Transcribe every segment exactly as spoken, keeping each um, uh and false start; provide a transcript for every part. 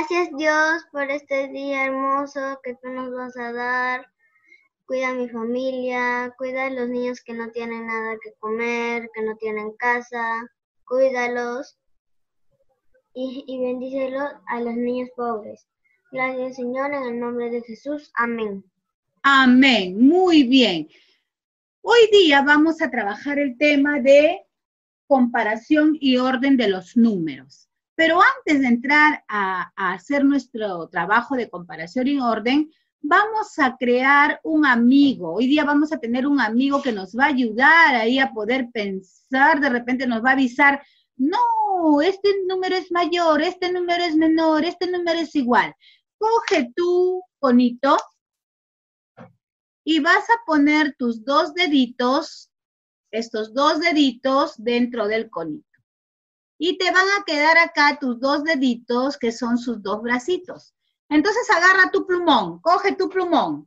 Gracias Dios por este día hermoso que tú nos vas a dar. Cuida a mi familia, cuida a los niños que no tienen nada que comer, que no tienen casa. Cuídalos y, y bendícelos a los niños pobres. Gracias Señor, en el nombre de Jesús. Amén. Amén. Muy bien. Hoy día vamos a trabajar el tema de comparación y orden de los números. Pero antes de entrar a, a hacer nuestro trabajo de comparación y orden, vamos a crear un amigo. Hoy día vamos a tener un amigo que nos va a ayudar ahí a poder pensar, de repente nos va a avisar, no, este número es mayor, este número es menor, este número es igual. Coge tu conito y vas a poner tus dos deditos, estos dos deditos dentro del conito. Y te van a quedar acá tus dos deditos, que son sus dos bracitos. Entonces agarra tu plumón, coge tu plumón.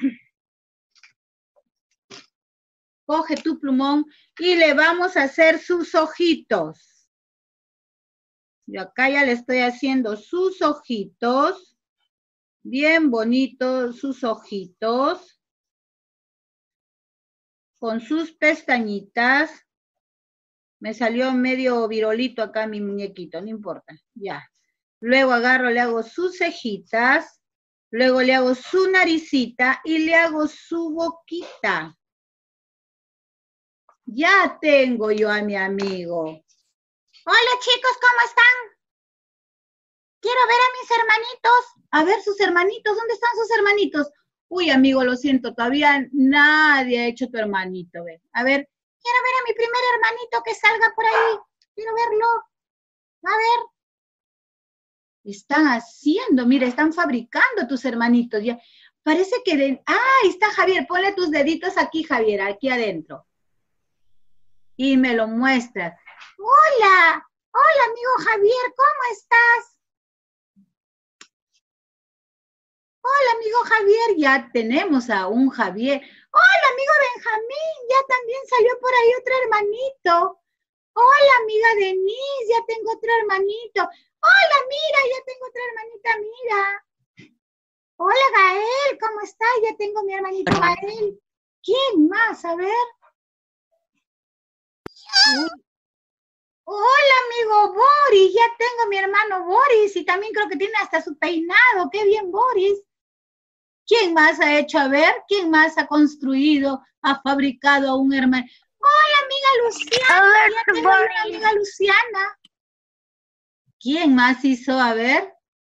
Coge tu plumón y le vamos a hacer sus ojitos. Yo acá ya le estoy haciendo sus ojitos. Bien bonitos sus ojitos. Con sus pestañitas. Me salió medio virolito acá mi muñequito, no importa, ya. Luego agarro, le hago sus cejitas, luego le hago su naricita y le hago su boquita. Ya tengo yo a mi amigo. Hola chicos, ¿cómo están? Quiero ver a mis hermanitos. A ver sus hermanitos, ¿dónde están sus hermanitos? Uy, amigo, lo siento, todavía nadie ha hecho tu hermanito. Ve. A ver. Quiero ver a mi primer hermanito que salga por ahí. Quiero verlo. A ver. Están haciendo, mira, están fabricando tus hermanitos. Ya. Parece que... De... Ah, ahí está Javier. Ponle tus deditos aquí, Javier, aquí adentro. Y me lo muestras. Hola. Hola, amigo Javier. ¿Cómo estás? Hola, amigo Javier. Ya tenemos a un Javier. Hola, amigo Benjamín, ya también salió por ahí otro hermanito. Hola, amiga Denise, ya tengo otro hermanito. Hola, mira, ya tengo otra hermanita, mira. Hola, Gael, ¿cómo estás? Ya tengo mi hermanito Gael. ¿Quién más? A ver. Hola, amigo Boris, ya tengo mi hermano Boris y también creo que tiene hasta su peinado. ¡Qué bien, Boris! ¿Quién más ha hecho? A ver, ¿quién más ha construido, ha fabricado a un hermano? Hola, amiga Luciana, ya tengo una amiga Luciana. ¿Quién más hizo? A ver.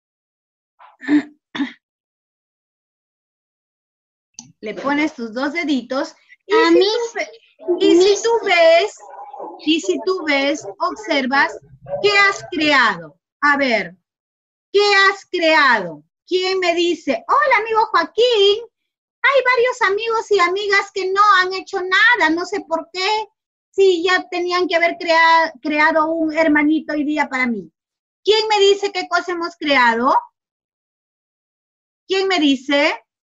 Le pones tus dos deditos y, A si, mí, tú, y si tú ves, y si tú ves, observas, ¿qué has creado? A ver, ¿qué has creado? ¿Quién me dice? Hola, amigo Joaquín. Hay varios amigos y amigas que no han hecho nada, no sé por qué, si ya tenían que haber crea, creado un hermanito hoy día para mí. ¿Quién me dice qué cosa hemos creado? ¿Quién me dice?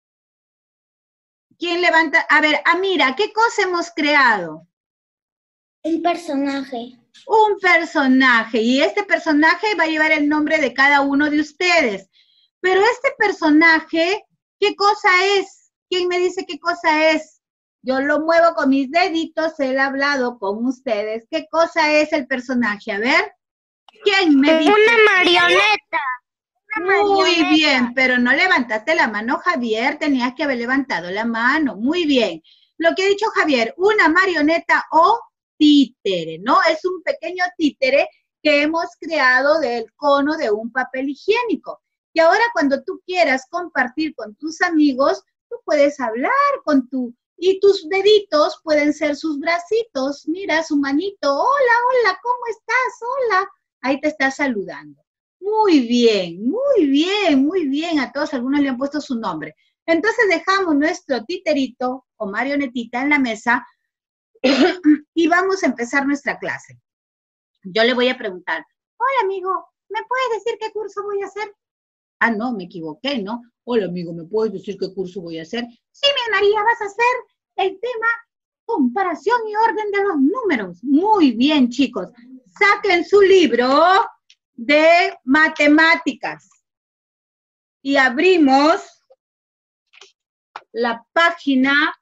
¿Quién levanta? A ver, Amira, ¿qué cosa hemos creado? Un personaje. Un personaje, y este personaje va a llevar el nombre de cada uno de ustedes. Pero este personaje, ¿qué cosa es? ¿Quién me dice qué cosa es? Yo lo muevo con mis deditos, él ha hablado con ustedes. ¿Qué cosa es el personaje? A ver. ¿Quién me dice? Una marioneta. Una Muy marioneta. bien, pero no levantaste la mano, Javier. Tenías que haber levantado la mano. Muy bien. Lo que ha dicho Javier, una marioneta o títere, ¿no? Es un pequeño títere que hemos creado del cono de un papel higiénico. Y ahora cuando tú quieras compartir con tus amigos, tú puedes hablar con tu, y tus deditos pueden ser sus bracitos. Mira, su manito, hola, hola, ¿cómo estás? Hola. Ahí te está saludando. Muy bien, muy bien, muy bien. A todos, algunos le han puesto su nombre. Entonces dejamos nuestro titerito o marionetita en la mesa y vamos a empezar nuestra clase. Yo le voy a preguntar, hola amigo, ¿me puedes decir qué curso voy a hacer? Ah, no, me equivoqué, ¿no? Hola, amigo, ¿me puedes decir qué curso voy a hacer? Sí, mi María, vas a hacer el tema comparación y orden de los números. Muy bien, chicos. Saquen su libro de matemáticas. y abrimos la página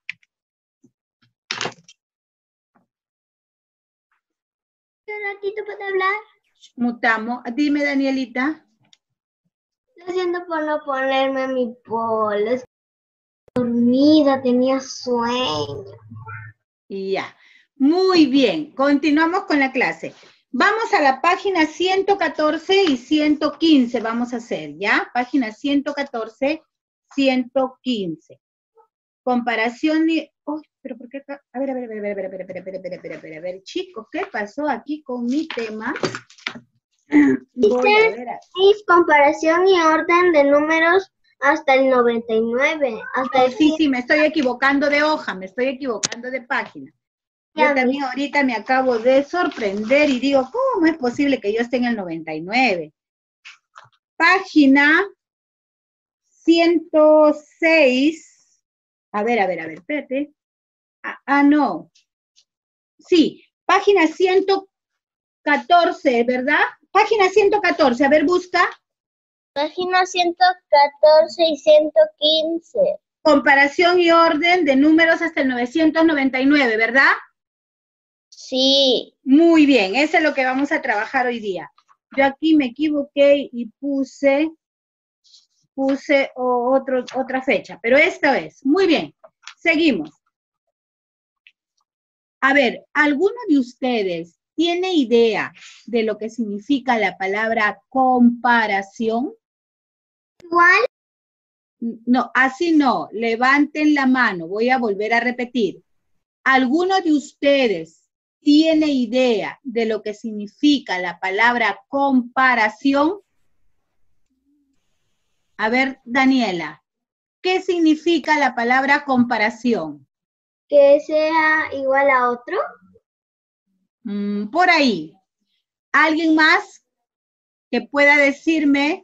¿Un ratito para hablar? Mutamos. Dime, Danielita. Lo siento por no ponerme mi polo. Estoy dormida, tenía sueño. Ya. Muy bien. Continuamos con la clase. Vamos a la página ciento catorce y ciento quince. Vamos a hacer, ¿ya? Página ciento catorce, ciento quince. Comparación y... Oh, pero ¿por qué acá? A ver, a ver, a ver, a ver, a ver, a ver, a ver, a ver, a ver, a ver, a ver, a ver, chicos, ¿qué pasó aquí con mi tema? Voy a ver. Es comparación y orden de números hasta el noventa y nueve. Hasta Oh, el sí, sí, me estoy equivocando de hoja, me estoy equivocando de página. Yo Ya también ahorita me acabo de sorprender y digo, ¿cómo es posible que yo esté en el noventa y nueve? Página ciento seis. A ver, a ver, a ver, espérate. Ah, ah, no. Sí, página ciento catorce, ¿verdad? Página ciento catorce, a ver, busca. Página ciento catorce y ciento quince. Comparación y orden de números hasta el novecientos noventa y nueve, ¿verdad? Sí. Muy bien, eso es lo que vamos a trabajar hoy día. Yo aquí me equivoqué y puse, puse otro, otra fecha, pero esta vez. Muy bien, seguimos. A ver, ¿alguno de ustedes tiene idea de lo que significa la palabra comparación? ¿Igual? No, así no. Levanten la mano. Voy a volver a repetir. ¿Alguno de ustedes tiene idea de lo que significa la palabra comparación? A ver, Daniela, ¿qué significa la palabra comparación? Que sea igual a otro. Mm, por ahí. ¿Alguien más que pueda decirme?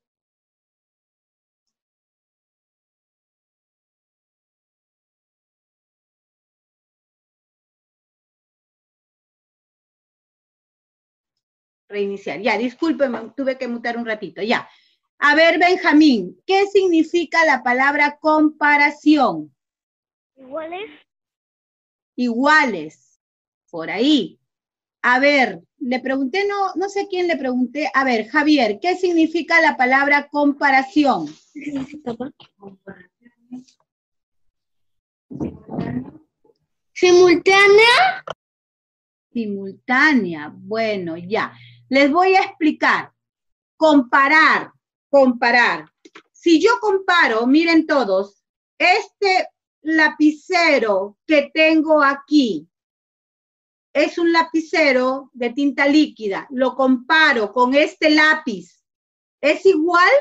Reiniciar. Ya, discúlpeme, tuve que mutar un ratito. Ya. A ver, Benjamín, ¿qué significa la palabra comparación? Iguales. Iguales. Por ahí. A ver, le pregunté, no, no sé quién le pregunté. A ver, Javier, ¿qué significa la palabra comparación? Simultánea. Simultánea. Bueno, ya. Les voy a explicar. Comparar, comparar. Si yo comparo, miren todos, este lapicero que tengo aquí es un lapicero de tinta líquida. Lo comparo con este lápiz. ¿Es igual?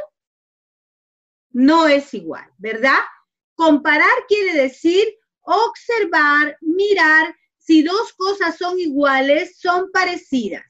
No es igual, ¿verdad? Comparar quiere decir observar, mirar si dos cosas son iguales, son parecidas.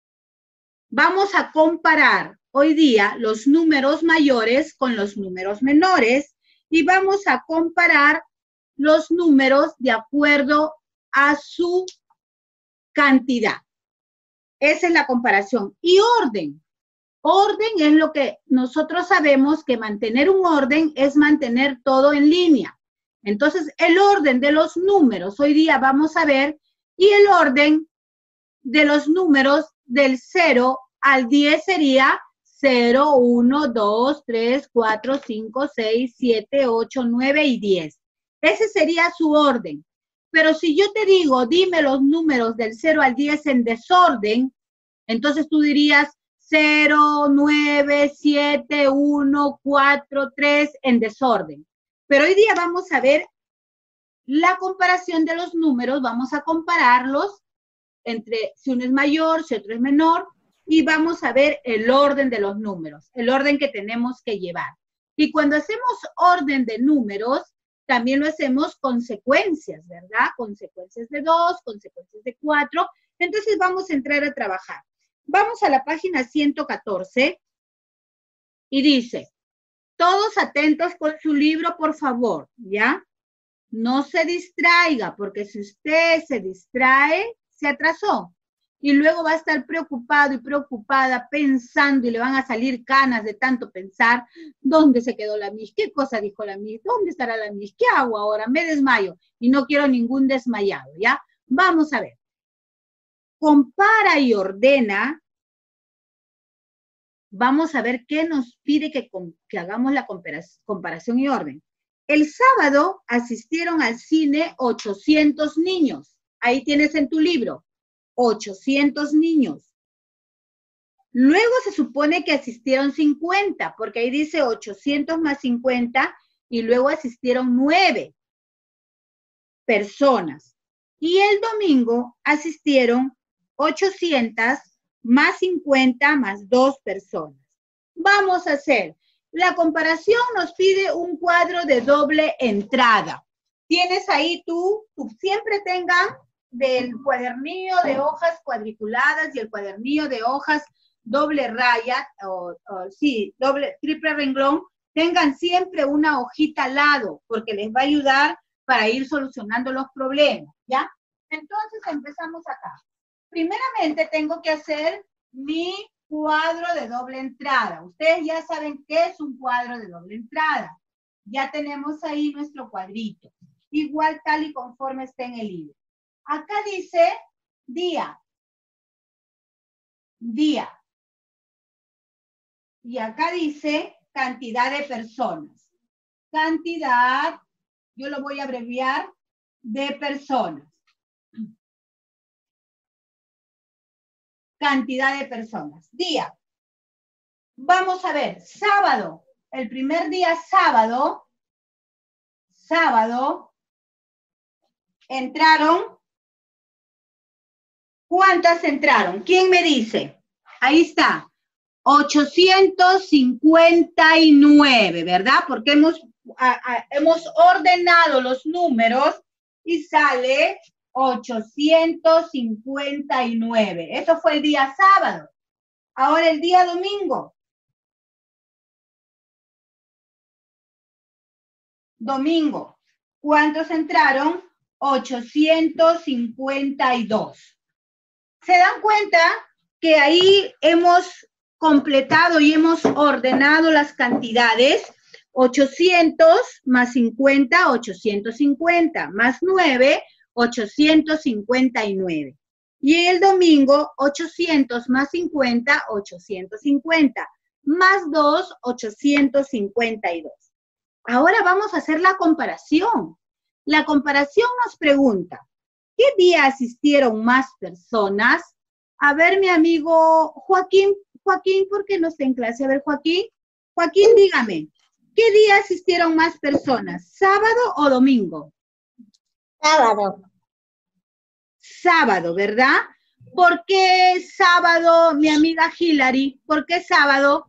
Vamos a comparar hoy día los números mayores con los números menores y vamos a comparar los números de acuerdo a su cantidad. Esa es la comparación. Y orden. Orden es lo que nosotros sabemos que mantener un orden es mantener todo en línea. Entonces, el orden de los números, hoy día vamos a ver, y el orden de los números del cero al diez sería cero, uno, dos, tres, cuatro, cinco, seis, siete, ocho, nueve y diez. Ese sería su orden. Pero si yo te digo, dime los números del cero al diez en desorden, entonces tú dirías cero, nueve, siete, uno, cuatro, tres en desorden. Pero hoy día vamos a ver la comparación de los números, vamos a compararlos entre si uno es mayor, si otro es menor, y vamos a ver el orden de los números, el orden que tenemos que llevar. Y cuando hacemos orden de números, también lo hacemos consecuencias, ¿verdad? Consecuencias de dos, consecuencias de cuatro. Entonces vamos a entrar a trabajar. Vamos a la página ciento catorce y dice, todos atentos con su libro, por favor, ¿ya? No se distraiga, porque si usted se distrae, se atrasó. y luego va a estar preocupado y preocupada pensando y le van a salir canas de tanto pensar, ¿dónde se quedó la Miss? ¿Qué cosa dijo la Miss? ¿Dónde estará la Miss? ¿Qué hago ahora? Me desmayo y no quiero ningún desmayado, ¿ya? Vamos a ver. Compara y ordena. Vamos a ver qué nos pide que, que hagamos la comparación y orden. El sábado asistieron al cine ochocientos niños. Ahí tienes en tu libro, ochocientos niños. Luego se supone que asistieron cincuenta, porque ahí dice ochocientos más cincuenta, y luego asistieron nueve personas. Y el domingo asistieron ochocientos más cincuenta más dos personas. Vamos a hacer, la comparación nos pide un cuadro de doble entrada. Tienes ahí tú, tú siempre tengan del cuadernillo de hojas cuadriculadas y el cuadernillo de hojas doble raya, o, o sí, doble, triple renglón, tengan siempre una hojita al lado, porque les va a ayudar para ir solucionando los problemas, ¿ya? Entonces empezamos acá. Primeramente tengo que hacer mi cuadro de doble entrada. Ustedes ya saben qué es un cuadro de doble entrada. Ya tenemos ahí nuestro cuadrito. Igual tal y conforme está en el libro. Acá dice día. Día. Y acá dice cantidad de personas. Cantidad, yo lo voy a abreviar, de personas. Cantidad de personas. Día. Vamos a ver, sábado. El primer día sábado, sábado, entraron. ¿Cuántas entraron? ¿Quién me dice? Ahí está. ochocientos cincuenta y nueve, ¿verdad? Porque hemos, a, a, hemos ordenado los números y sale ochocientos cincuenta y nueve. Eso fue el día sábado. Ahora el día domingo. Domingo. ¿Cuántos entraron? ochocientos cincuenta y dos. ¿Se dan cuenta que ahí hemos completado y hemos ordenado las cantidades? ochocientos más cincuenta, ochocientos cincuenta, más nueve, ochocientos cincuenta y nueve. Y el domingo, ochocientos más cincuenta, ochocientos cincuenta, más dos, ochocientos cincuenta y dos. Ahora vamos a hacer la comparación. La comparación nos pregunta, ¿qué día asistieron más personas? A ver, mi amigo Joaquín, Joaquín, ¿por qué no está en clase? A ver, Joaquín, Joaquín, dígame, ¿qué día asistieron más personas? ¿Sábado o domingo? Sábado. Sábado, ¿verdad? ¿Por qué sábado, mi amiga Hilary? ¿Por qué sábado?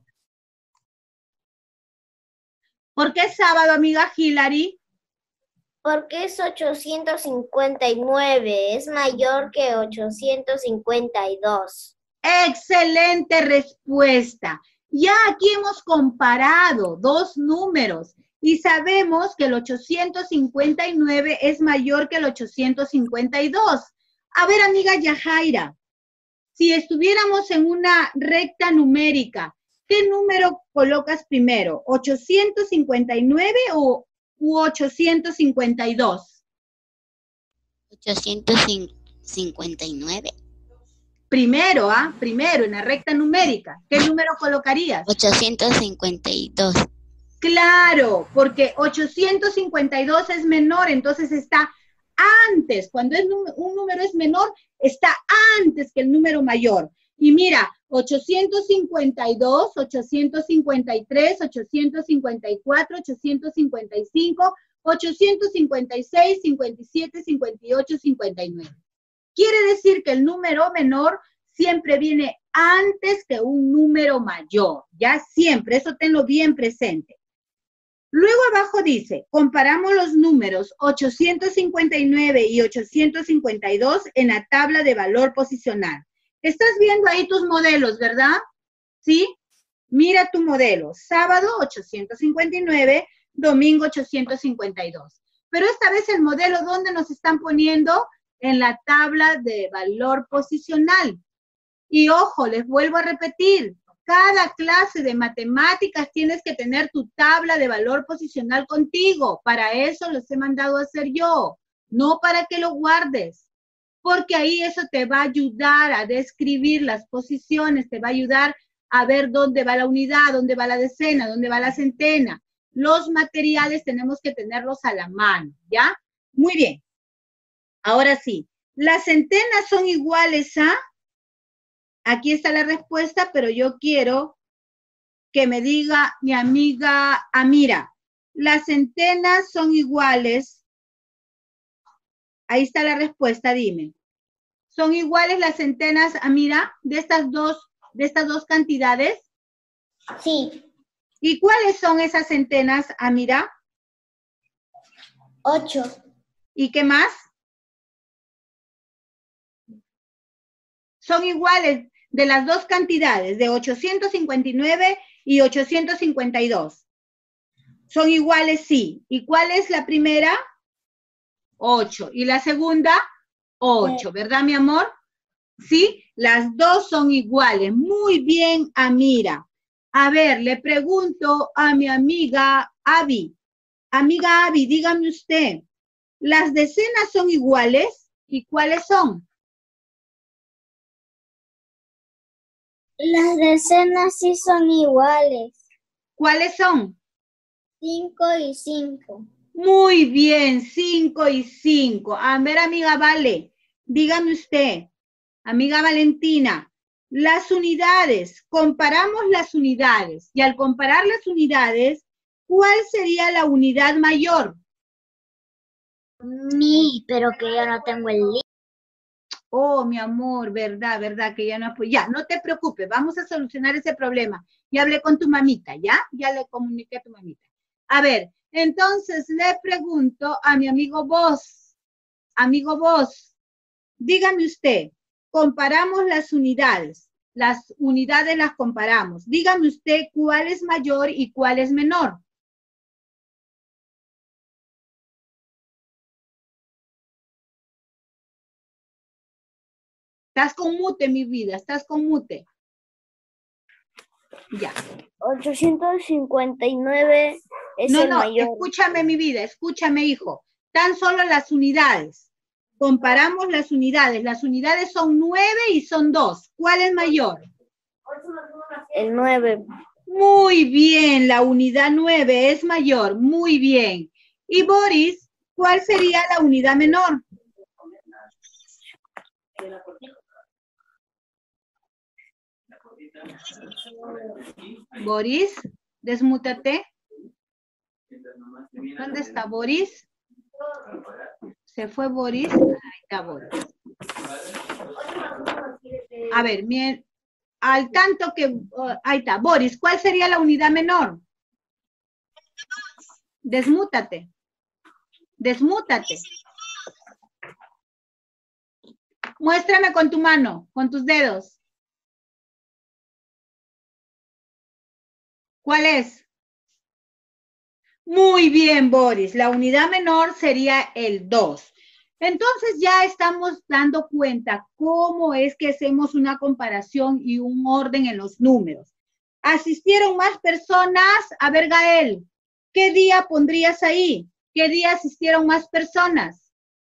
¿Por qué sábado, amiga Hilary? Porque es ochocientos cincuenta y nueve, es mayor que ochocientos cincuenta y dos. Excelente respuesta. Ya aquí hemos comparado dos números y sabemos que el ochocientos cincuenta y nueve es mayor que el ochocientos cincuenta y dos. A ver, amiga Yajaira, si estuviéramos en una recta numérica, ¿qué número colocas primero? ¿ochocientos cincuenta y nueve o u ochocientos cincuenta y dos? ochocientos cincuenta y nueve. Primero, ¿ah? ¿eh? Primero, en la recta numérica. ¿Qué número colocarías? ochocientos cincuenta y dos. Claro, porque ochocientos cincuenta y dos es menor, entonces está antes. Cuando es un número es menor, está antes que el número mayor. Y mira, ochocientos cincuenta y dos, ochocientos cincuenta y tres, ochocientos cincuenta y cuatro, ochocientos cincuenta y cinco, ochocientos cincuenta y seis, cincuenta y siete, cincuenta y ocho, cincuenta y nueve. Quiere decir que el número menor siempre viene antes que un número mayor, ya siempre, eso tenlo bien presente. Luego abajo dice, comparamos los números ochocientos cincuenta y nueve y ochocientos cincuenta y dos en la tabla de valor posicional. Estás viendo ahí tus modelos, ¿verdad? ¿Sí? Mira tu modelo. Sábado ochocientos cincuenta y nueve, domingo ochocientos cincuenta y dos. Pero esta vez el modelo, ¿dónde nos están poniendo? En la tabla de valor posicional. Y ojo, les vuelvo a repetir, cada clase de matemáticas tienes que tener tu tabla de valor posicional contigo. Para eso los he mandado a hacer yo, no para que lo guardes. Porque ahí eso te va a ayudar a describir las posiciones, te va a ayudar a ver dónde va la unidad, dónde va la decena, dónde va la centena. Los materiales tenemos que tenerlos a la mano, ¿ya? Muy bien. Ahora sí, las centenas son iguales a... Aquí está la respuesta, pero yo quiero que me diga mi amiga Amira. Las centenas son iguales. Ahí está la respuesta, dime. ¿Son iguales las centenas, Amira, de estas dos, de estas dos cantidades? Sí. ¿Y cuáles son esas centenas, Amira? Ocho. ¿Y qué más? Son iguales de las dos cantidades, de ochocientos cincuenta y nueve y ochocientos cincuenta y dos. Son iguales, sí. ¿Y cuál es la primera? ocho. ¿Y la segunda? ocho, ¿verdad, mi amor? Sí, las dos son iguales. Muy bien, Amira. A ver, le pregunto a mi amiga Abby. Amiga Abby, dígame usted, ¿las decenas son iguales? ¿Y cuáles son? Las decenas sí son iguales. ¿Cuáles son? Cinco y cinco. Muy bien, cinco y cinco. A ver, amiga Vale, dígame usted, amiga Valentina, las unidades, comparamos las unidades y al comparar las unidades, ¿cuál sería la unidad mayor? Mi, pero que yo no tengo el libro. Oh, mi amor, verdad, verdad, que ya no, pues ya, no te preocupes, vamos a solucionar ese problema. Ya hablé con tu mamita, ¿ya? Ya le comuniqué a tu mamita. A ver, entonces le pregunto a mi amigo Vos, amigo Vos, dígame usted, comparamos las unidades, las unidades las comparamos. Dígame usted cuál es mayor y cuál es menor. Estás con mute, mi vida, estás con mute. Ya. ochocientos cincuenta y nueve es no, el no, mayor. Escúchame, mi vida, escúchame, hijo. Tan solo las unidades. Comparamos las unidades. Las unidades son nueve y son dos. ¿Cuál es mayor? El nueve. Muy bien, la unidad nueve es mayor. Muy bien. Y Boris, ¿cuál sería la unidad menor? Boris, desmútate. ¿Dónde está Boris? Se fue Boris. Ahí está Boris. A ver, bien, al tanto que... Uh, ahí está. Boris, ¿cuál sería la unidad menor? Desmútate. Desmútate. Muéstrame con tu mano, con tus dedos. ¿Cuál es? Muy bien, Boris. La unidad menor sería el dos. Entonces ya estamos dando cuenta cómo es que hacemos una comparación y un orden en los números. ¿Asistieron más personas? A ver, Gael, ¿qué día pondrías ahí? ¿Qué día asistieron más personas?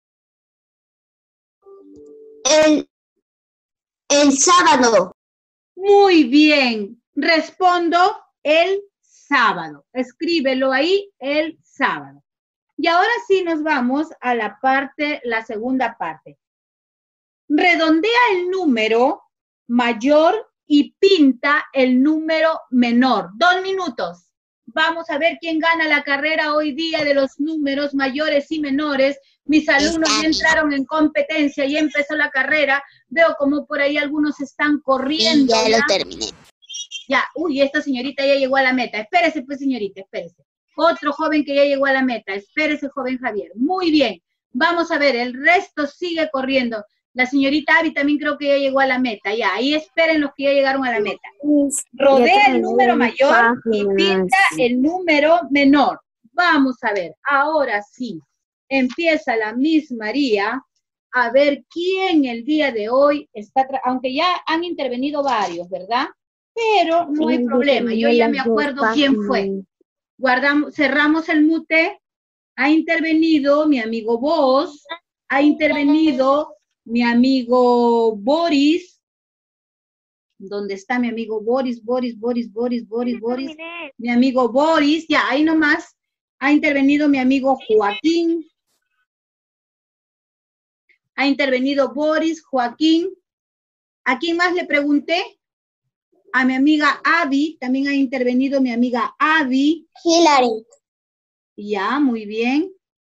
El, el sábado. Muy bien. Respondo el sábado. Escríbelo ahí, el sábado. Y ahora sí nos vamos a la parte, la segunda parte. Redondea el número mayor y pinta el número menor. Dos minutos. Vamos a ver quién gana la carrera hoy día de los números mayores y menores. Mis alumnos ya entraron en competencia, ya empezó la carrera. Veo como por ahí algunos están corriendo. Sí, ya, ya lo terminé. Ya, uy, esta señorita ya llegó a la meta. Espérese, pues, señorita, espérese. Otro joven que ya llegó a la meta. Espérese, joven Javier. Muy bien. Vamos a ver, el resto sigue corriendo. La señorita Abby también creo que ya llegó a la meta. Ya, ahí esperen los que ya llegaron a la meta. Rodea el número mayor y pinta el número menor. Vamos a ver, ahora sí. Empieza la Miss María a ver quién el día de hoy está, aunque ya han intervenido varios, ¿verdad? Pero no hay problema, yo ya me acuerdo quién fue. Guardamos, cerramos el mute. Ha intervenido mi amigo Vos, ha intervenido mi amigo Boris. ¿Dónde está mi amigo Boris? Boris, Boris, Boris, Boris, Boris. Mi amigo Boris, ya, ahí nomás. Ha intervenido mi amigo Joaquín. Ha intervenido Boris, Joaquín. ¿A quién más le pregunté? A mi amiga Abby. También ha intervenido mi amiga Abby. Hilary. Ya, muy bien.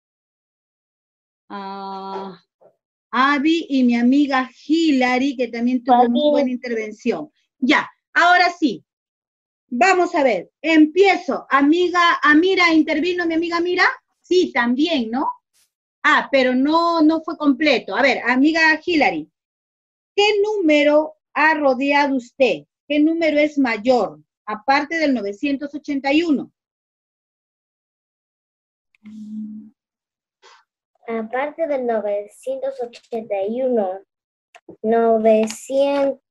Uh, Abby y mi amiga Hilary, que también tuvo muy buena intervención. Ya, ahora sí. Vamos a ver. Empiezo. Amiga, Amira, ¿intervino mi amiga Amira? Sí, también, ¿no? Ah, pero no, no fue completo. A ver, amiga Hilary, ¿qué número ha rodeado usted? ¿Qué número es mayor? Aparte del novecientos ochenta y uno. Aparte del novecientos ochenta y uno, novecientos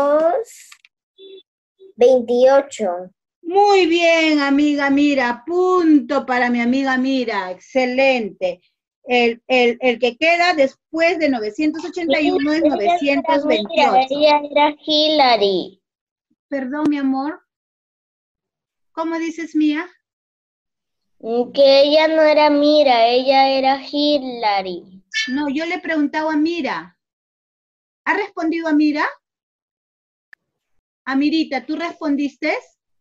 veintiocho. Muy bien, amiga Mira, punto para mi amiga Mira, excelente. El, el, el que queda después de novecientos ochenta y uno es novecientos veintiocho. Ella era Hilary. Perdón, mi amor. ¿Cómo dices, Mía? Que ella no era Mira, ella era Hilary. No, yo le he preguntado a Mira. ¿Ha respondido a Mira? Amirita, ¿tú respondiste?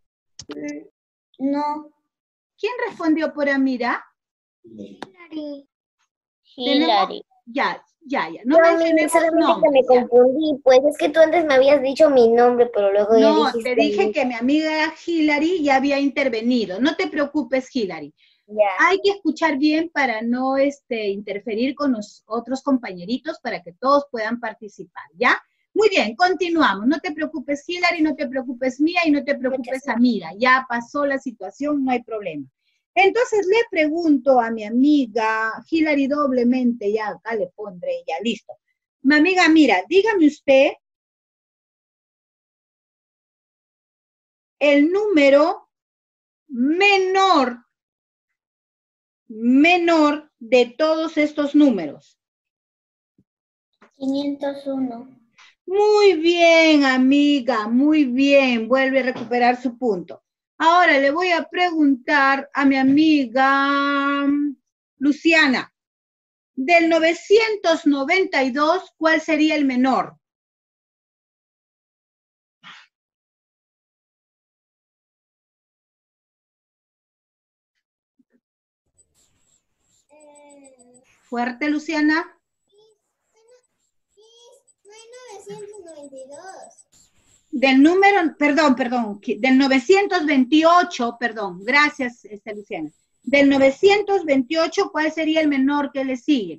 No. ¿Quién respondió por Amira? Hilary. Hilary. Ya, ya, ya. No Yo mencionemos nombres. Me confundí, pues es que tú antes me habías dicho mi nombre, pero luego ya No, dijiste... te dije que mi amiga Hilary ya había intervenido. No te preocupes, Hilary. Ya. Hay que escuchar bien para no este, interferir con los otros compañeritos para que todos puedan participar, ¿ya? Muy bien, continuamos. No te preocupes, Hilary, no te preocupes, Mía, y no te preocupes, Amira. Ya pasó la situación, no hay problema. Entonces le pregunto a mi amiga Hilary doblemente, ya acá le pondré, ya listo. Mi amiga, mira, dígame usted el número menor, menor de todos estos números. quinientos uno. Muy bien, amiga, muy bien. Vuelve a recuperar su punto. Ahora le voy a preguntar a mi amiga Luciana. Del novecientos noventa y dos, ¿cuál sería el menor? Fuerte, Luciana. novecientos noventa y dos. Del número, perdón, perdón, del novecientos veintiocho, perdón, gracias, esta Luciana. Del novecientos veintiocho, ¿cuál sería el menor que le sigue?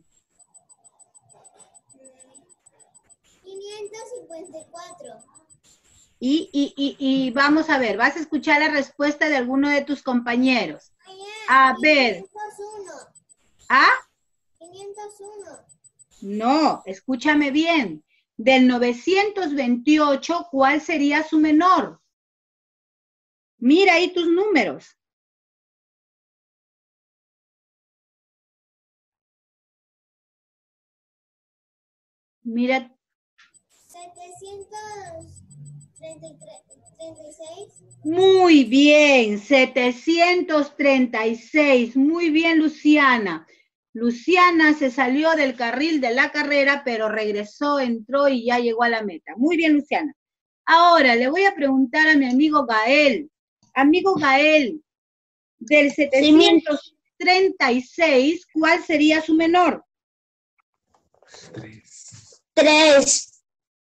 quinientos cincuenta y cuatro. Y, y, y, y vamos a ver, vas a escuchar la respuesta de alguno de tus compañeros. A ver. quinientos uno. ¿Ah? quinientos uno. No, escúchame bien. Del novecientos veintiocho, ¿cuál sería su menor? Mira ahí tus números. Mira. setecientos treinta y seis. Muy bien, setecientos treinta y seis. Muy bien, Luciana. Luciana se salió del carril de la carrera, pero regresó, entró y ya llegó a la meta. Muy bien, Luciana. Ahora le voy a preguntar a mi amigo Gael. Amigo Gael, del setecientos treinta y seis, ¿cuál sería su menor? Tres. Tres.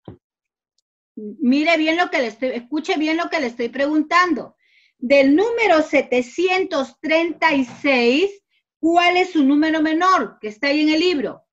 Mire bien lo que le estoy, escuche bien lo que le estoy preguntando. Del número setecientos treinta y seis, ¿cuál es su número menor que está ahí en el libro?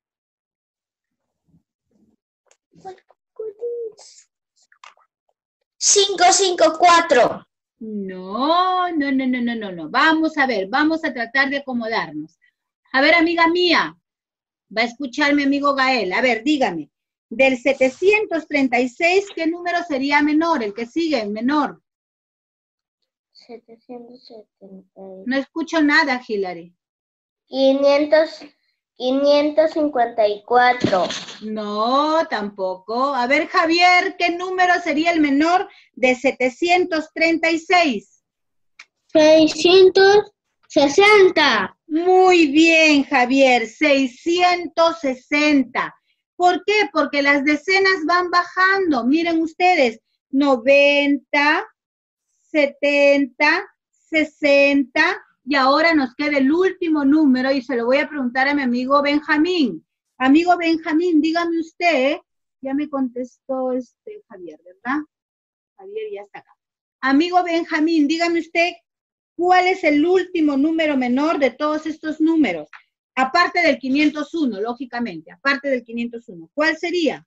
cinco cinco cuatro. No, no, no, no, no, no, no. Vamos a ver, vamos a tratar de acomodarnos. A ver, amiga mía, Va a escuchar mi amigo Gael. A ver, dígame. Del setecientos treinta y seis, ¿qué número sería menor? El que sigue, menor. setecientos setenta. No escucho nada, Hilary. quinientos, quinientos cincuenta y cuatro. No, tampoco. A ver, Javier, ¿qué número sería el menor de setecientos treinta y seis? seiscientos sesenta. Muy bien, Javier, seiscientos sesenta. ¿Por qué? Porque las decenas van bajando. Miren ustedes, noventa, setenta, sesenta, y ahora nos queda el último número y se lo voy a preguntar a mi amigo Benjamín. Amigo Benjamín, dígame usted, ya me contestó este Javier, ¿verdad? Javier ya está acá. Amigo Benjamín, dígame usted, ¿cuál es el último número menor de todos estos números? Aparte del quinientos uno, lógicamente, aparte del quinientos uno. ¿Cuál sería?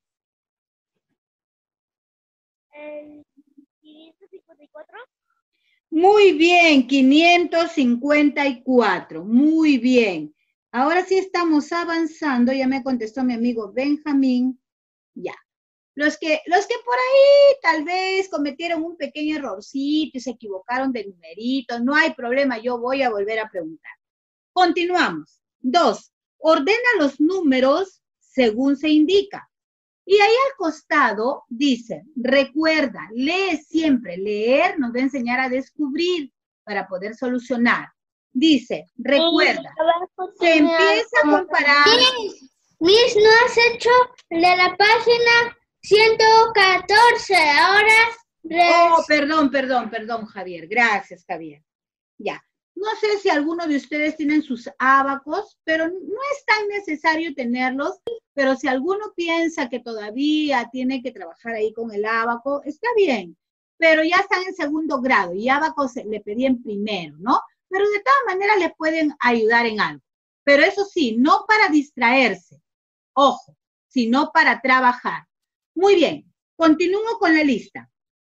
El quinientos cincuenta y cuatro. Muy bien, quinientos cincuenta y cuatro. Muy bien. Ahora sí estamos avanzando. Ya me contestó mi amigo Benjamín. Ya. Los que, los que por ahí tal vez cometieron un pequeño errorcito y se equivocaron de numerito, no hay problema, yo voy a volver a preguntar. Continuamos. Dos, ordena los números según se indica. Y ahí al costado dice, recuerda, lee siempre. Leer nos va a enseñar a descubrir para poder solucionar. Dice, recuerda, se empieza a comparar. Miss, Miss, ¿no has hecho de la página ciento catorce? Ahora... Oh, perdón, perdón, perdón, Javier. Gracias, Javier. Ya. No sé si alguno de ustedes tienen sus ábacos, pero no es tan necesario tenerlos, pero si alguno piensa que todavía tiene que trabajar ahí con el ábaco, está bien, pero ya están en segundo grado y ábacos le pedí en primero, ¿no? Pero de todas maneras les pueden ayudar en algo. Pero eso sí, no para distraerse, ojo, sino para trabajar. Muy bien, continúo con la lista.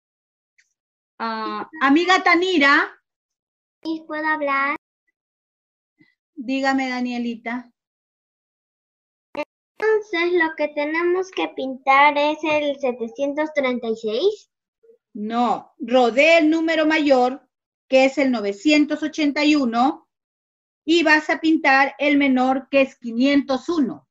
Uh, amiga Tanira. ¿Puedo hablar? Dígame, Danielita. Entonces, lo que tenemos que pintar es el setecientos treinta y seis. No, rodea el número mayor, que es el novecientos ochenta y uno, y vas a pintar el menor, que es quinientos uno.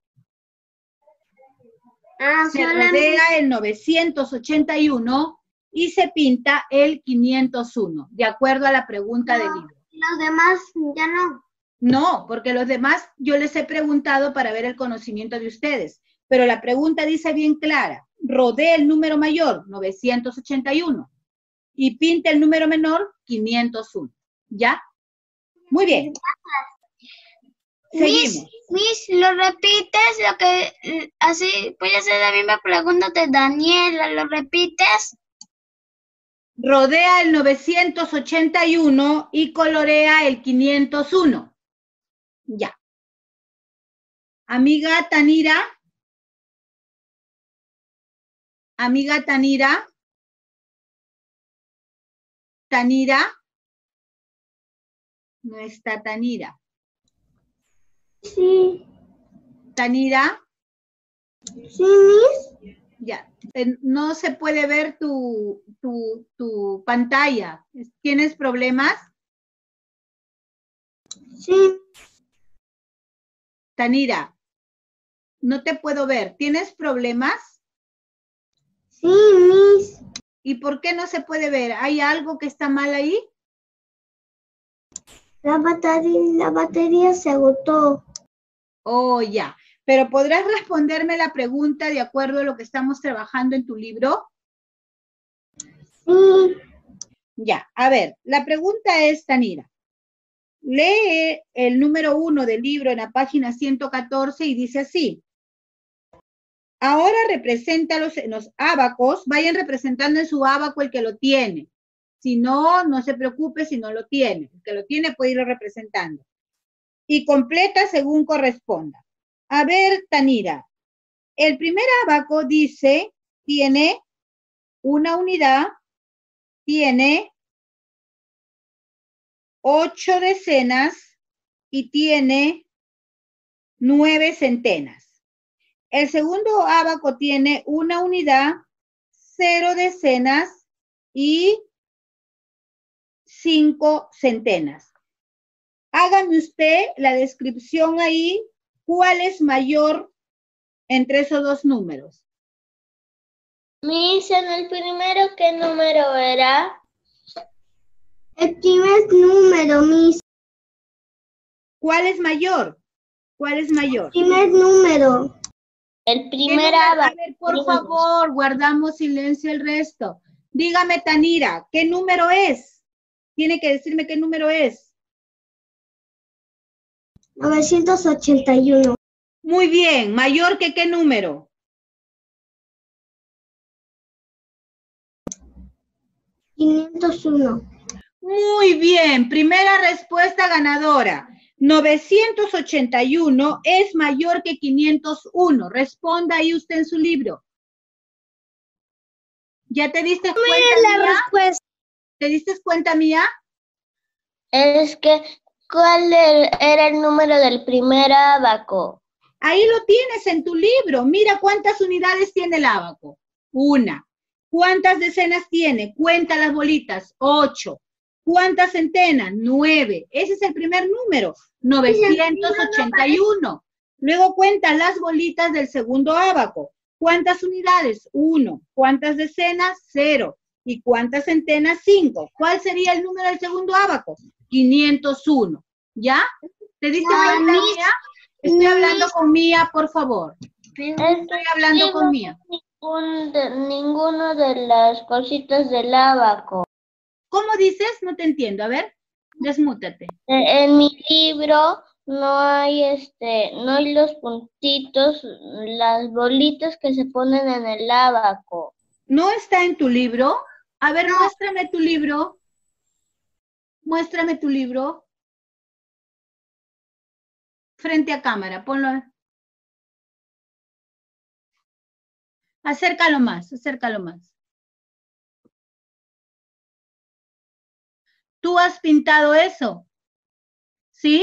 Ah, se solamente... rodea el novecientos ochenta y uno y se pinta el quinientos uno, de acuerdo a la pregunta no, del libro. Los demás ya no. No, porque los demás yo les he preguntado para ver el conocimiento de ustedes, pero la pregunta dice bien clara, rodea el número mayor, novecientos ochenta y uno, y pinta el número menor, quinientos uno. ¿Ya? Muy bien. Seguimos. Miss, Miss, lo repites, lo que, así voy a hacer la misma pregunta de Daniela, ¿lo repites? Rodea el novecientos ochenta y uno y colorea el quinientos uno. Ya. Amiga Tanira. Amiga Tanira. Tanira. No está Tanira. Sí. Tanira. Sí, Miss. Ya. No se puede ver tu, tu, tu pantalla. ¿Tienes problemas? Sí. Tanira, no te puedo ver. ¿Tienes problemas? Sí, Miss. ¿Y por qué no se puede ver? ¿Hay algo que está mal ahí? La batería, la batería se agotó. Oh, ya. ¿Pero podrás responderme la pregunta de acuerdo a lo que estamos trabajando en tu libro? Sí. Ya, a ver, la pregunta es, Tanira, lee el número uno del libro en la página ciento catorce y dice así. Ahora represéntalos en los ábacos, vayan representando en su ábaco el que lo tiene. Si no, no se preocupe si no lo tiene. El que lo tiene puede irlo representando. Y completa según corresponda. A ver, Tanira, el primer ábaco dice, tiene una unidad, tiene ocho decenas y tiene nueve centenas. El segundo ábaco tiene una unidad, cero decenas y cinco centenas. Hágame usted la descripción ahí, ¿cuál es mayor entre esos dos números? Miss, en el primero, ¿qué número era? El primer número, Miss. ¿Cuál es mayor? ¿Cuál es mayor? Primer número. El ¿Qué primer número? A ábaco. ver, por favor, guardamos silencio el resto. Dígame, Tanira, ¿qué número es? Tiene que decirme qué número es. novecientos ochenta y uno. Muy bien, ¿mayor que qué número? quinientos uno. Muy bien, primera respuesta ganadora. novecientos ochenta y uno es mayor que quinientos uno. Responda ahí usted en su libro. ¿Ya te diste cuenta, La Mía? respuesta. ¿Te diste cuenta, Mía? Es que, ¿cuál er- era el número del primer ábaco? Ahí lo tienes en tu libro. Mira cuántas unidades tiene el ábaco. Una. ¿Cuántas decenas tiene? Cuenta las bolitas. Ocho. ¿Cuántas centenas? Nueve. Ese es el primer número. novecientos ochenta y uno. Luego cuenta las bolitas del segundo ábaco. ¿Cuántas unidades? Uno. ¿Cuántas decenas? Cero. ¿Y cuántas centenas? Cinco. ¿Cuál sería el número del segundo ábaco? quinientos uno. ¿Ya? ¿Te diste Ay, cuenta, Miss, Mía? Estoy hablando con Mía, por favor. Es Estoy que hablando sí, con no Mía. ningún de, ninguno de las cositas del ábaco. ¿Cómo dices? No te entiendo. A ver, desmútate. E- En mi libro no hay este, no hay los puntitos, las bolitas que se ponen en el ábaco. ¿No está en tu libro? A ver, muéstrame tu libro. Muéstrame tu libro. Frente a cámara, ponlo. Acércalo más, acércalo más. ¿Tú has pintado eso? ¿Sí?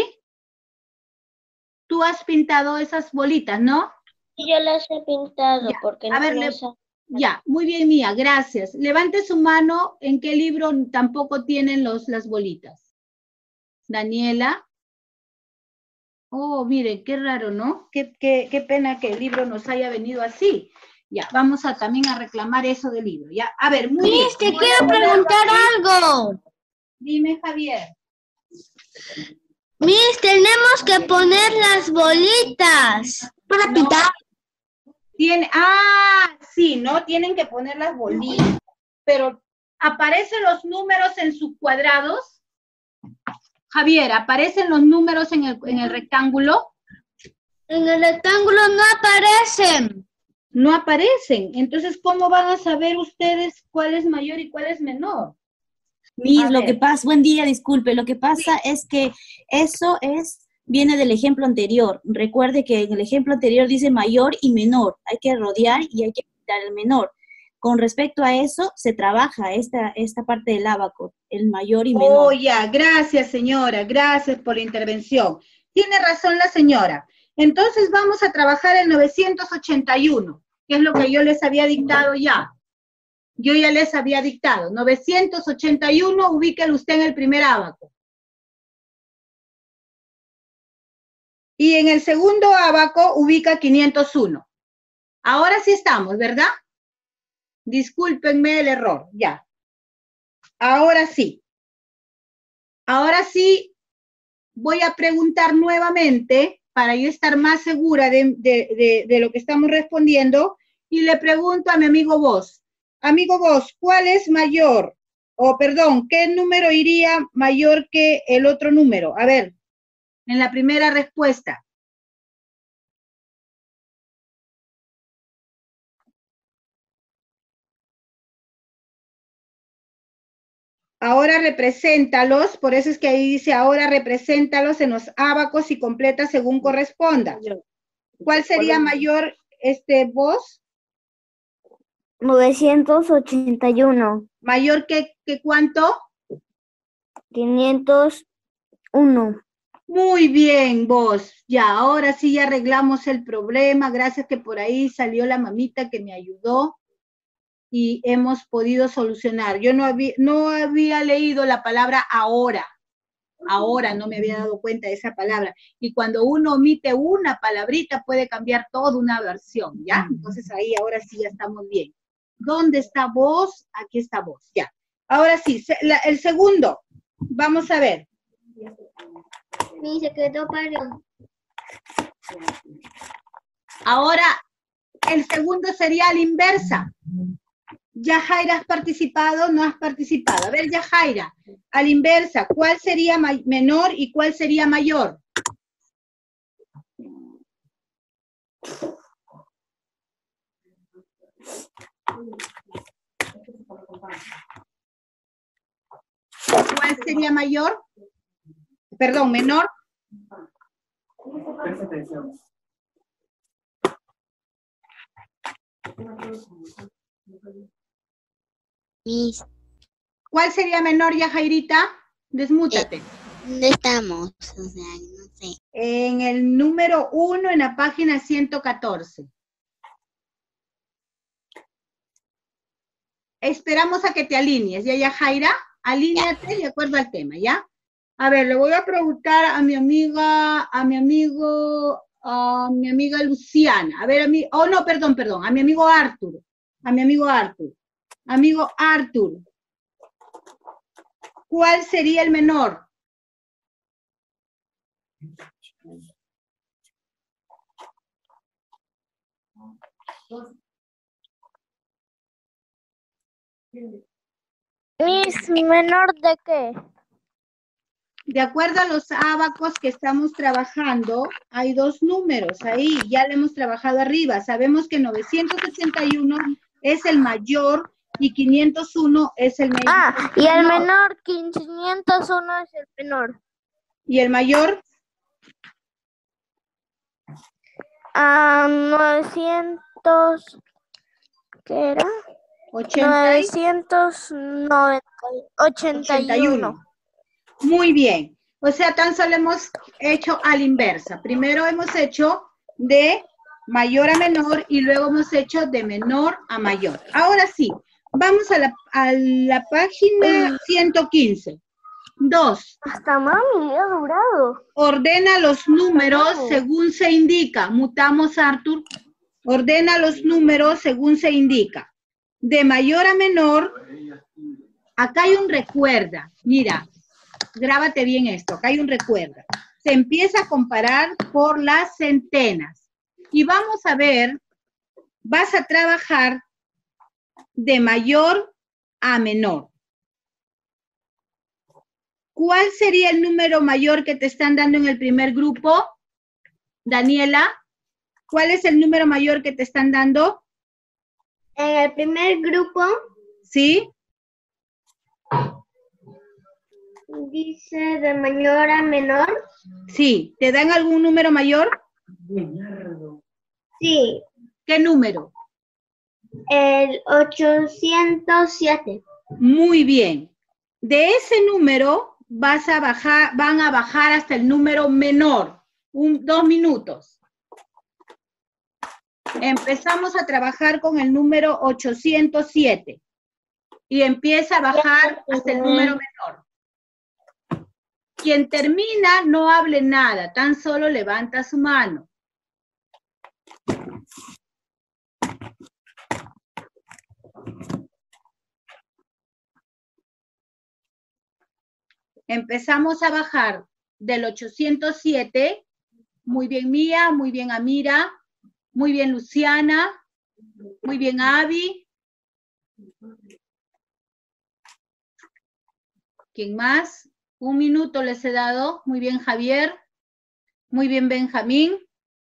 Tú has pintado esas bolitas, ¿no? Yo las he pintado Ya. porque A ver, no le- las- ya, muy bien, Mía, gracias. Levante su mano, ¿en qué libro tampoco tienen los, las bolitas? Daniela. Oh, mire, qué raro, ¿no? Qué, qué, qué pena que el libro nos haya venido así. Ya, vamos a también a reclamar eso del libro. Ya, a ver, muy bien. Miss, te Voy a quiero ponerlo preguntar aquí. algo. Dime, Javier. Miss, tenemos que poner las bolitas para No. pintar. Tiene, ah, sí, ¿no? Tienen que poner las bolitas. Pero, ¿aparecen los números en sus cuadrados? Javier, ¿aparecen los números en el, en el rectángulo? En el rectángulo no aparecen. No aparecen. Entonces, ¿cómo van a saber ustedes cuál es mayor y cuál es menor? Miss, A lo ver. que pasa, buen día, disculpe, lo que pasa es que eso es, viene del ejemplo anterior. Recuerde que en el ejemplo anterior dice mayor y menor, hay que rodear y hay que quitar el menor. Con respecto a eso, se trabaja esta, esta parte del ábaco, el mayor y menor. Oh, ya, gracias, señora, gracias por la intervención. Tiene razón la señora. Entonces vamos a trabajar el novecientos ochenta y uno, que es lo que yo les había dictado ya. Yo ya les había dictado. novecientos ochenta y uno, ubíquelo usted en el primer ábaco. Y en el segundo ábaco ubica quinientos uno. Ahora sí estamos, ¿verdad? Discúlpenme el error, ya. Ahora sí. Ahora sí voy a preguntar nuevamente para yo estar más segura de, de, de, de lo que estamos respondiendo y le pregunto a mi amigo Vos. Amigo Vos, ¿cuál es mayor? O perdón, ¿qué número iría mayor que el otro número? A ver, en la primera respuesta. Ahora represéntalos, por eso es que ahí dice ahora represéntalos en los ábacos y completa según corresponda. ¿Cuál sería mayor, este, Vos? novecientos ochenta y uno. ¿Mayor que, que cuánto? quinientos uno. Muy bien, vos. Ya, ahora sí ya arreglamos el problema. Gracias que por ahí salió la mamita que me ayudó y hemos podido solucionar. Yo no había, no había leído la palabra ahora. Ahora no me había dado cuenta de esa palabra. Y cuando uno omite una palabrita puede cambiar toda una versión, ¿ya? Entonces ahí ahora sí ya estamos bien. ¿Dónde está vos? Aquí está vos, ya. Ahora sí, se, la, el segundo. Vamos a ver. Mi secretario. Ahora, el segundo sería a la inversa. Yajaira, ¿has participado? ¿No has participado? A ver, Yajaira, a la inversa, ¿cuál sería menor y cuál sería mayor? ¿Cuál sería mayor? Perdón, menor. Presta atención. Mis, ¿Cuál sería menor, Yajairita? Desmútate. eh, ¿dónde estamos? O sea, no sé. En el número uno, en la página ciento catorce. Esperamos a que te alinees, ¿ya, Yajaira? Alíneate de acuerdo al tema, ¿ya? A ver, le voy a preguntar a mi amiga, a mi amigo, a mi amiga Luciana. A ver, a mí, oh no, perdón, perdón, a mi amigo Arthur. A mi amigo Arthur. Amigo Arthur. ¿Cuál sería el menor? Miss, ¿menor de qué? De acuerdo a los ábacos que estamos trabajando, hay dos números ahí, ya le hemos trabajado arriba. Sabemos que novecientos ochenta y uno es el mayor y quinientos uno es el menor. Ah, y el menor, quinientos uno es el menor. ¿Y el mayor? Ah, novecientos, ¿qué era? ochenta y novecientos ochenta y uno. Muy bien. O sea, tan solo hemos hecho a la inversa. Primero hemos hecho de mayor a menor y luego hemos hecho de menor a mayor. Ahora sí, vamos a la, a la página ciento quince. Dos. Hasta mami, ha durado. Ordena los números según se indica. Mutamos, Arthur. Ordena los números según se indica. De mayor a menor, acá hay un recuerda. Mira, grábate bien esto. Acá hay un recuerda. Se empieza a comparar por las centenas. Y vamos a ver, vas a trabajar de mayor a menor. ¿Cuál sería el número mayor que te están dando en el primer grupo? Daniela, ¿cuál es el número mayor que te están dando? En el primer grupo ¿Sí? dice de mayor a menor. Sí. ¿Te dan algún número mayor? Sí, ¿Qué número? el ochocientos siete. Muy bien. De ese número vas a bajar, van a bajar hasta el número menor. Un, dos minutos. Empezamos a trabajar con el número ochocientos siete. Y empieza a bajar hasta el número menor. Quien termina, no hable nada, tan solo levanta su mano. Empezamos a bajar del ochocientos siete. Muy bien, Mía, muy bien, Amira, muy bien, Luciana, muy bien, Avi. ¿Quién más? Un minuto les he dado. Muy bien, Javier. Muy bien, Benjamín.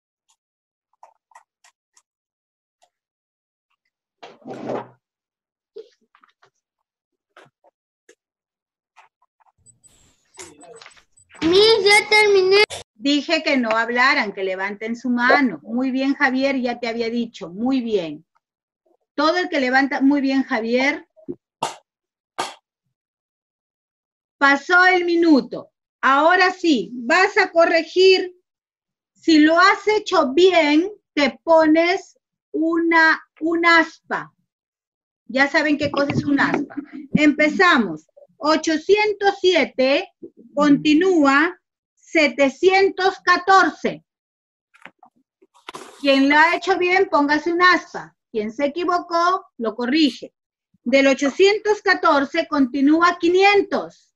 Miss, ya terminé. Dije que no hablaran, que levanten su mano. Muy bien, Javier, ya te había dicho. Muy bien. Todo el que levanta, muy bien, Javier. Pasó el minuto. Ahora sí, vas a corregir. Si lo has hecho bien, te pones una, un aspa. Ya saben qué cosa es un aspa. Empezamos. ochocientos siete continúa setecientos catorce. Quien lo ha hecho bien, póngase un aspa. Quien se equivocó, lo corrige. Del ochocientos catorce continúa quinientos.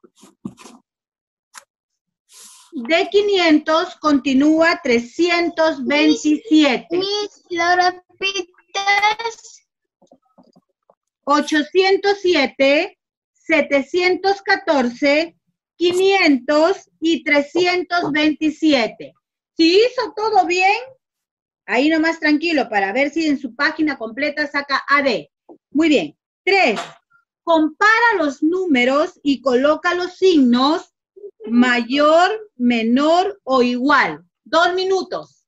De quinientos continúa trescientos veintisiete. Miss, ¿lo repites? ochocientos siete, setecientos catorce, quinientos y trescientos veintisiete. Si hizo todo bien, ahí nomás tranquilo para ver si en su página completa saca A D. Muy bien. tres. Compara los números y coloca los signos mayor, menor o igual. Dos minutos.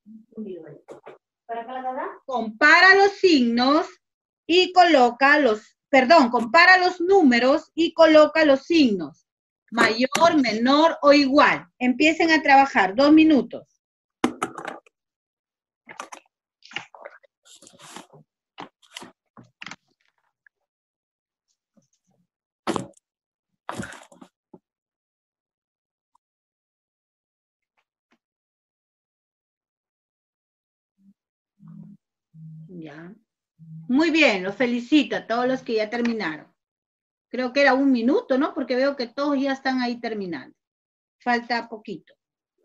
Compara los signos y coloca los, perdón, compara los números y coloca los signos. Mayor, menor o igual. Empiecen a trabajar. Dos minutos. Ya. Muy bien, los felicito a todos los que ya terminaron. Creo que era un minuto, ¿no? Porque veo que todos ya están ahí terminando. Falta poquito.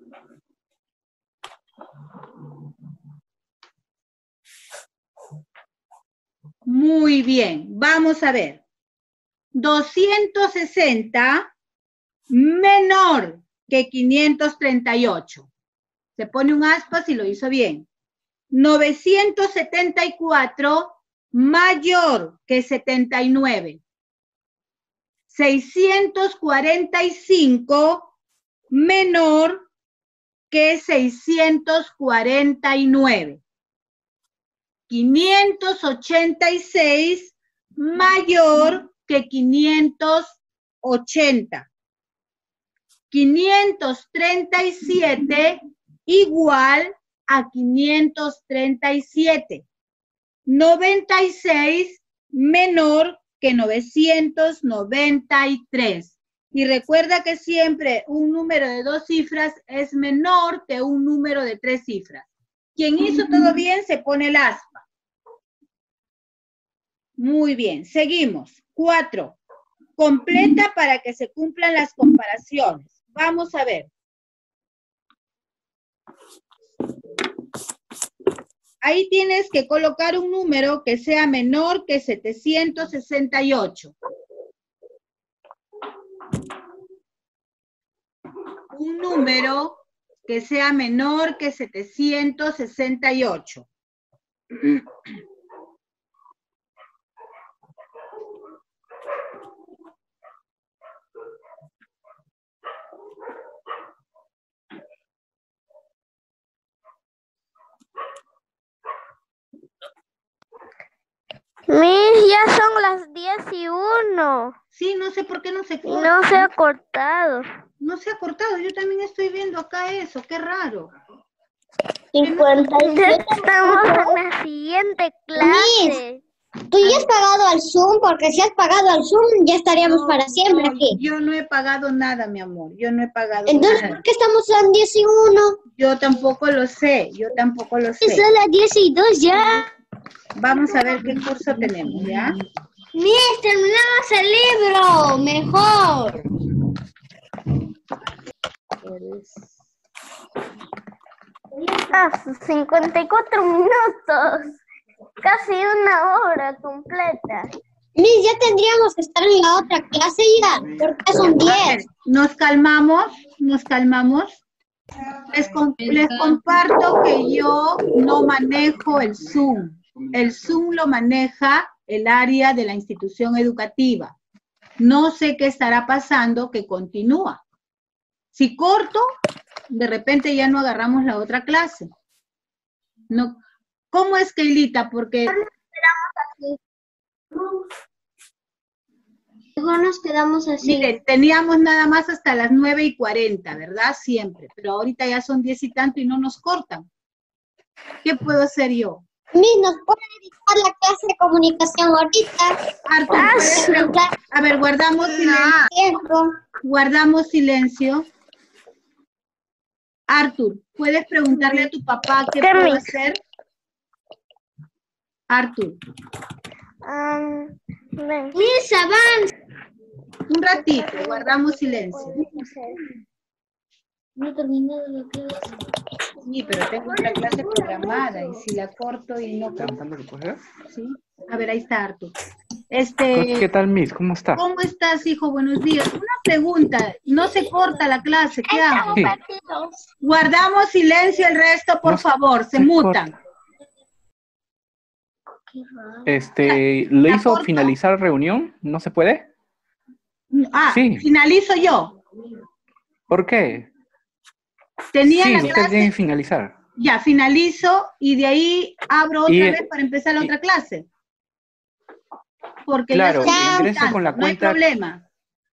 Muy bien, vamos a ver. doscientos sesenta menor que quinientos treinta y ocho. Se pone un aspa si lo hizo bien. novecientos setenta y cuatro mayor que setenta y nueve. seiscientos cuarenta y cinco menor que seiscientos cuarenta y nueve. quinientos ochenta y seis mayor que quinientos ochenta. quinientos treinta y siete igual a quinientos treinta y siete. noventa y seis menor que novecientos noventa y tres. Y recuerda que siempre un número de dos cifras es menor que un número de tres cifras. Quien hizo todo bien se pone el aspa. Muy bien, seguimos. Cuatro. Completa para que se cumplan las comparaciones. Vamos a ver. Ahí tienes que colocar un número que sea menor que setecientos sesenta y ocho. Un número que sea menor que setecientos sesenta y ocho. Miss, ya son las diez y uno. Sí, no sé por qué no se corta. No se ha cortado. No se ha cortado, yo también estoy viendo acá eso, qué raro. cincuenta y siete. Estamos en la siguiente clase. Tú ya has pagado al Zoom, porque si has pagado al Zoom ya estaríamos No, para siempre no, aquí. Yo no he pagado nada, mi amor, yo no he pagado Entonces, nada. ¿por qué estamos en diez y uno? Yo tampoco lo sé, yo tampoco lo sé. Son las diez y dos ya. Vamos a ver qué curso tenemos, ¿ya? Miss, terminamos el libro, mejor. Ah, cincuenta y cuatro minutos. Casi una hora completa. Miss, ya tendríamos que estar en la otra clase ya, porque son diez. Nos calmamos, nos calmamos. Les, com- les comparto que yo no manejo el Zoom. El Zoom lo maneja el área de la institución educativa. No sé qué estará pasando que continúa. Si corto, de repente ya no agarramos la otra clase. No. ¿Cómo es, Keilita? Porque Mejor nos quedamos así. Miren, teníamos nada más hasta las nueve y cuarenta, ¿verdad? Siempre. Pero ahorita ya son diez y tanto y no nos cortan. ¿Qué puedo hacer yo? Miss, ¿nos puede editar la clase de comunicación ahorita? Arthur, ¿puedes preguntar? A ver, guardamos silencio. Tiempo. Guardamos silencio. Arthur, ¿puedes preguntarle a tu papá qué puedo hacer? Arthur. Um, Miss, avanza. Un ratito, guardamos silencio. No he terminado la clase. Sí, pero tengo otra clase programada y si la corto y no... ¿Sí? A ver, ahí está Arthur. Este, ¿Qué tal, Miss? ¿Cómo está? ¿Cómo estás, hijo? Buenos días. Una pregunta, no se corta la clase, ¿qué hago? Sí. Guardamos silencio el resto, por No favor, se se mutan. corta. Este, ¿le ¿La hizo corto? finalizar reunión? ¿No se puede? Ah, Sí. finalizo yo. ¿Por qué? Tenía Sí, la usted clase, tiene que finalizar. ya, finalizo y de ahí abro otra Y- vez para empezar la y- otra clase. Porque Claro, ya son ingrese con la no hay cuenta- problema.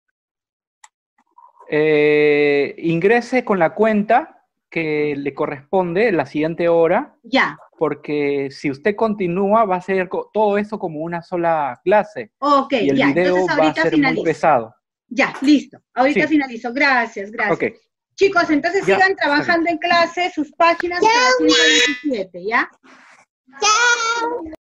Eh, ingrese con la cuenta que le corresponde la siguiente hora, Ya, porque si usted continúa va a ser co- todo eso como una sola clase ok, y el ya, video entonces va a ahorita ser muy finalizo. pesado. Ya, listo, ahorita Sí. finalizo, gracias, gracias. Ok, Chicos, entonces Ya, sigan está trabajando en clase sus páginas para ciento veintisiete, ¿ya? Chao.